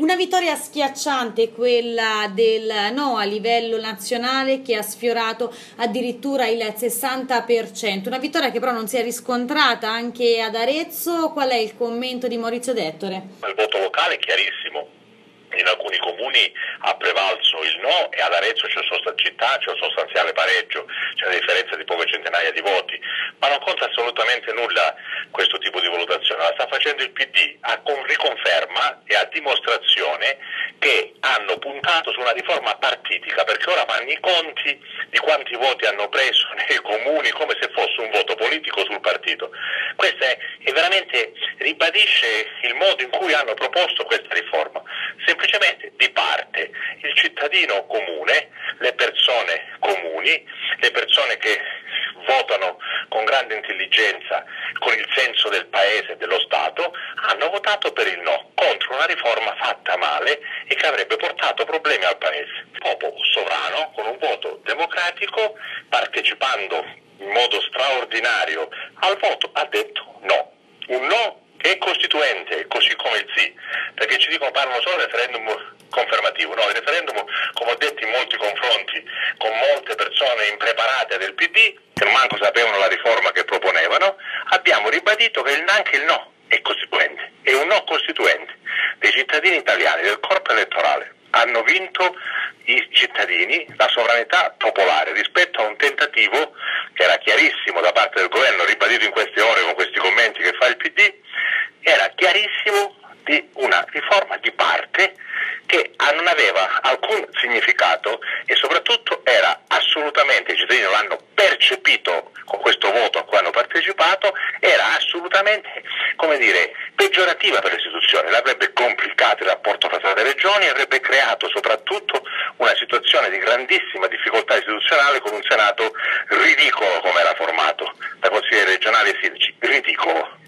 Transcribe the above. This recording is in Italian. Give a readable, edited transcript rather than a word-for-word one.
Una vittoria schiacciante quella del no a livello nazionale che ha sfiorato addirittura il 60%. Una vittoria che però non si è riscontrata anche ad Arezzo. Qual è il commento di Maurizio D'Ettore? Il voto locale è chiarissimo. In alcuni comuni ha prevalso il no e ad Arezzo c'è un sostanziale pareggio, c'è una differenza di poche centinaia di voti, ma non conta assolutamente nulla questo tipo di valutazione, la sta facendo il PD a riconferma e a dimostrazione che hanno puntato su una riforma partitica, perché ora fanno i conti di quanti voti hanno preso nei comuni come se fosse un voto politico sul partito. Questo è veramente ribadisce il modo in cui hanno proposto questa riforma. Semplicemente di parte il cittadino comune, le persone comuni, le persone che votano con grande intelligenza, con il senso del paese e dello Stato, hanno votato per il no, contro una riforma fatta male e che avrebbe portato problemi al paese. Il popolo sovrano, con un voto democratico, partecipando in modo straordinario al voto, ha detto no. Un no che è costituente, così come il sì, perché ci dicono parlano solo del referendum confermativo, no, il referendum, come ho detto in molti confronti, con molte persone impreparate del PD, che non manco sapevano la riforma che proponevano, abbiamo ribadito che anche il no è costituente, è un no costituente dei cittadini italiani, del corpo elettorale. Hanno vinto i cittadini la sovranità popolare rispetto a un tentativo che era chiarissimo da parte del governo, ribadito in queste ore con questi commenti che fa il PD, era chiarissimo di una riforma di parte che non aveva alcun significato e soprattutto era assolutamente, i cittadini l'hanno percepito con questo voto a cui hanno partecipato, era assolutamente, come dire, peggiorativa per le istituzioni, l'avrebbe complicato il rapporto tra Stato e Regioni e avrebbe creato soprattutto una situazione di grandissima difficoltà istituzionale con un Senato ridicolo come era formato da consiglieri regionali e sindaci, ridicolo.